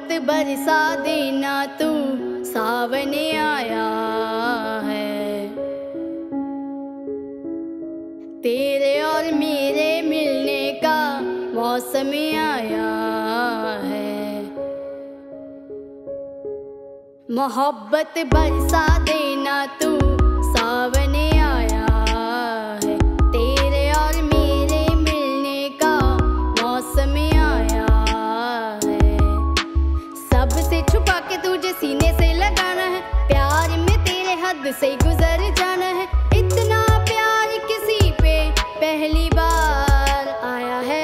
मोहब्बत बरसा देना तू, सावन आया है। तेरे और मेरे मिलने का मौसम आया है। मोहब्बत बरसा देना तू, सावन आया है। तेरे और मेरे मिलने का मौसम आया है। सबसे छुपा के तुझे सीने से लगाना है, प्यार में तेरे हद से गुजर जाना है। इतना प्यार किसी पे पहली बार आया है।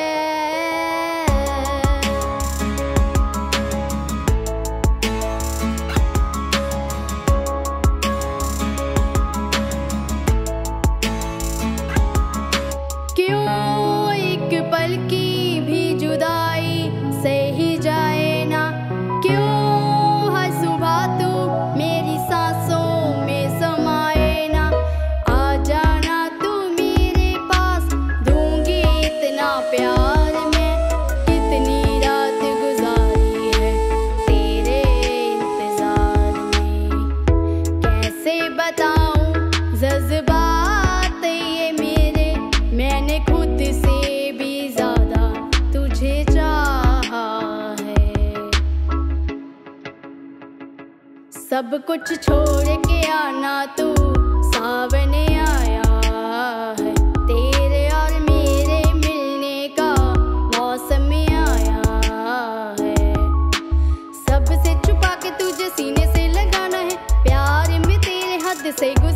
क्यों एक पल की भी जुदाई सही जाए ना, क्यों हर सुबह तू मेरी सांसों में समाए ना। आ जाना तू मेरे पास, दूंगी इतना प्यार मैं। कितनी रात गुजारी है तेरे इंतजार में, कैसे बताऊं जज्बात ये मेरे। मैंने खुद से भी ज्यादा तुझे चाहा है। सब कुछ छोड़ के आना तू, सावन आया है। तेरे और मेरे मिलने का मौसम आया है। सबसे छुपा के तुझे सीने से लगाना है, प्यार में तेरे हद से